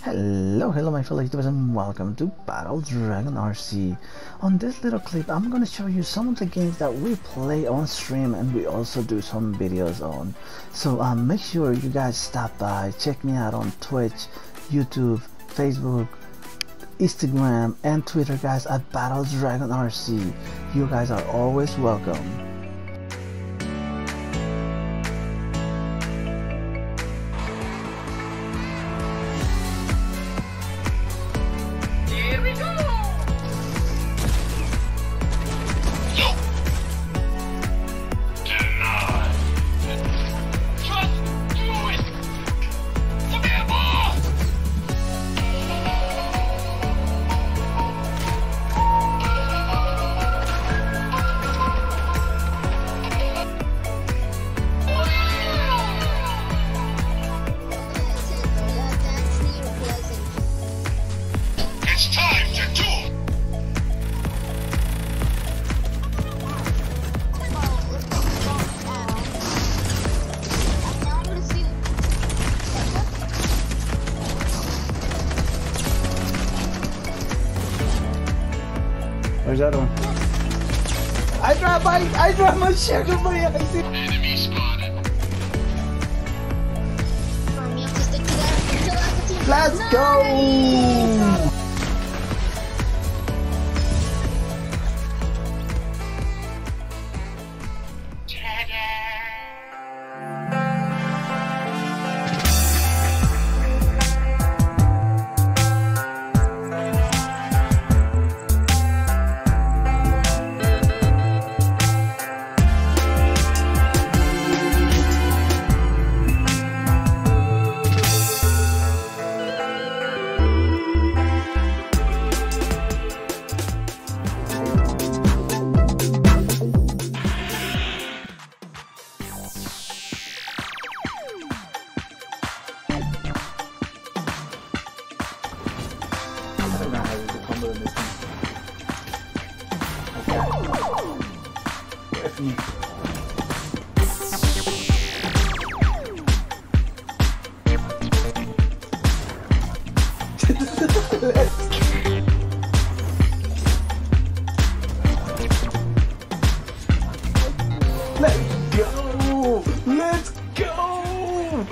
Hello my fellow YouTubers and welcome to BattleDragonRC. On this little clip I'm gonna show you some of the games that we play on stream and we also do some videos on. So make sure you guys stop by, check me out on Twitch, YouTube, Facebook, Instagram and Twitter guys at BattleDragonRC. You guys are always welcome. Where's that one? I dropped my sugar money. Enemy spotted. Let's go! Let's go!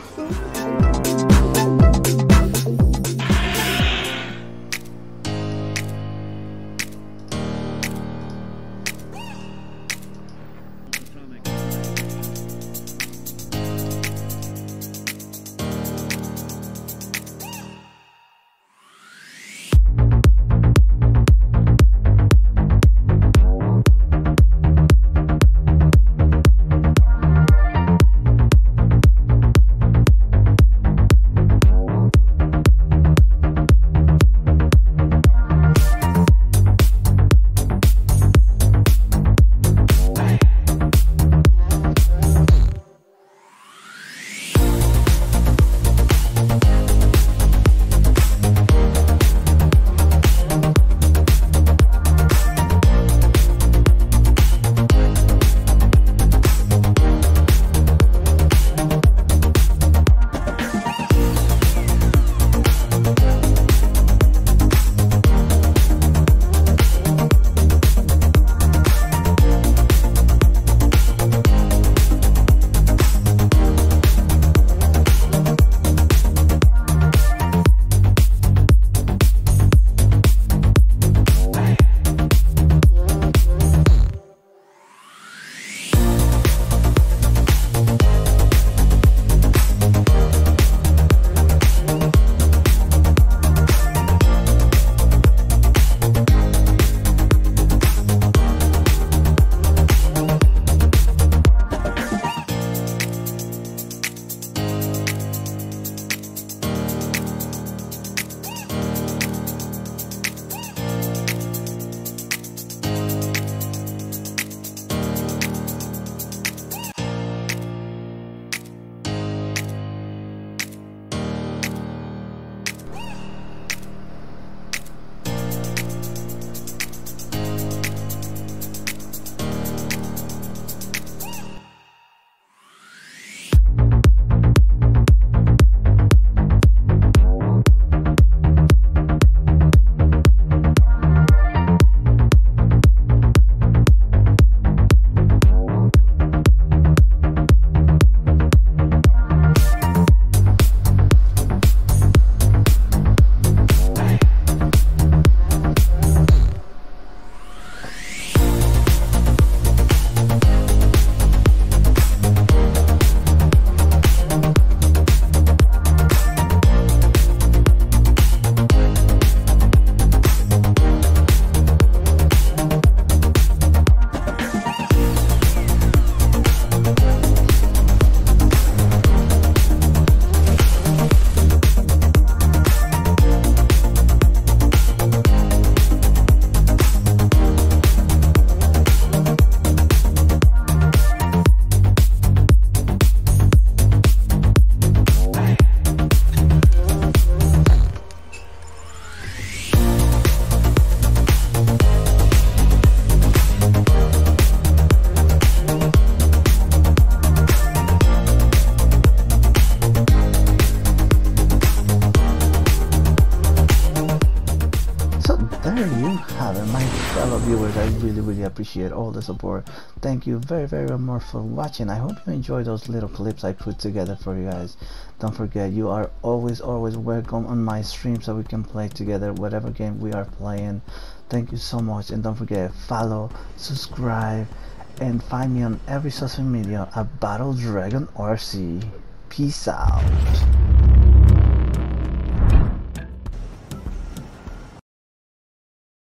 fellow viewers. I really appreciate all the support. Thank you very much for watching. I hope you enjoy those little clips I put together for you guys. Don't forget, you are always welcome on my stream so we can play together whatever game we are playing. Thank you so much, and don't forget, follow, subscribe, and find me on every social media at BattleDragonRC. Peace out.